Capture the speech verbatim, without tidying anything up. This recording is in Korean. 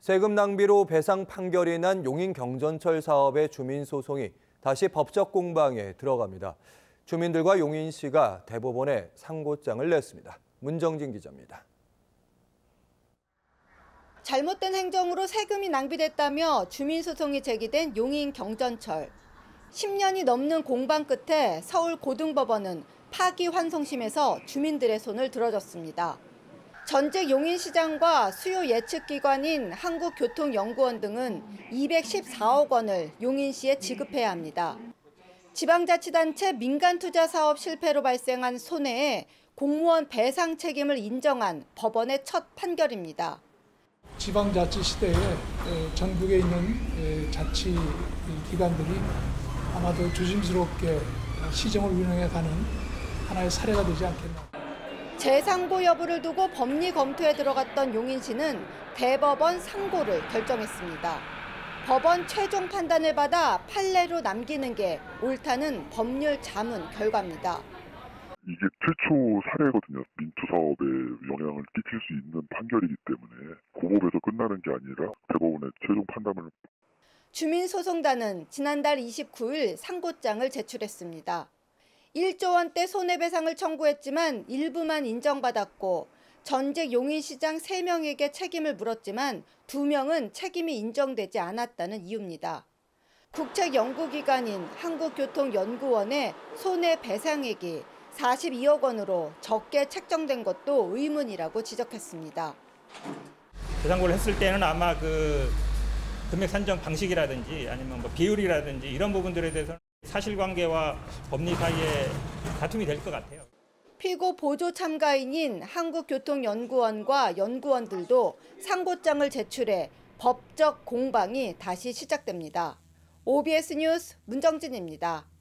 세금 낭비로 배상 판결이 난 용인 경전철 사업의 주민 소송이 다시 법적 공방에 들어갑니다. 주민들과 용인시가 대법원에 상고장을 냈습니다. 문정진 기자입니다. 잘못된 행정으로 세금이 낭비됐다며 주민 소송이 제기된 용인 경전철. 십 년이 넘는 공방 끝에 서울고등법원은 파기환송심에서 주민들의 손을 들어줬습니다. 전직 용인시장과 수요 예측기관인 한국교통연구원 등은 이백십사억 원을 용인시에 지급해야 합니다. 지방자치단체 민간투자사업 실패로 발생한 손해에 공무원 배상 책임을 인정한 법원의 첫 판결입니다. 지방자치 시대에 전국에 있는 자치기관들이 아마도 조심스럽게 시정을 운영해가는 하나의 사례가 되지 않겠나. 재상고 여부를 두고 법리 검토에 들어갔던 용인시는 대법원 상고를 결정했습니다. 법원 최종 판단을 받아 판례로 남기는 게 옳다는 법률 자문 결과입니다. 이게 최초 사례거든요. 민투 사업에 영향을 끼칠 수 있는 판결이기 때문에 고법에서 끝나는 게 아니라 대법원의 최종 판단을. 주민소송단은 지난달 이십구일 상고장을 제출했습니다. 일조 원대 손해배상을 청구했지만 일부만 인정받았고 전직 용인시장 세 명에게 책임을 물었지만 두 명은 책임이 인정되지 않았다는 이유입니다. 국책연구기관인 한국교통연구원의 손해배상액이 사십이억 원으로 적게 책정된 것도 의문이라고 지적했습니다. 배상고를 했을 때는 아마 그 금액 산정 방식이라든지 아니면 뭐 비율이라든지 이런 부분들에 대해서 사실관계와 법리 사이에 다툼이 될 것 같아요. 피고 보조 참가인인 한국교통연구원과 연구원들도 상고장을 제출해 법적 공방이 다시 시작됩니다. 오비에스 뉴스 문정진입니다.